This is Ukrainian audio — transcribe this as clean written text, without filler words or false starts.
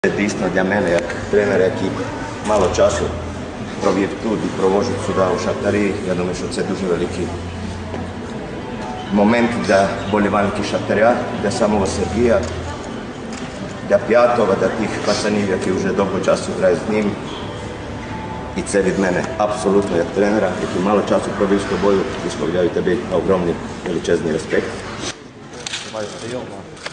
Дійсно для мене, як тренера, який мало часу провів тут і провожу сюди у Шахтарі, я думаю, що це дуже великий момент для болівальників Шахтаря, для самого Сергія, для П'ятого, для тих пацанів, які вже довго часу грають з ним. І це від мене абсолютно як тренера, який мало часу провів з тобою, висловляю тобі огромний величезний респект.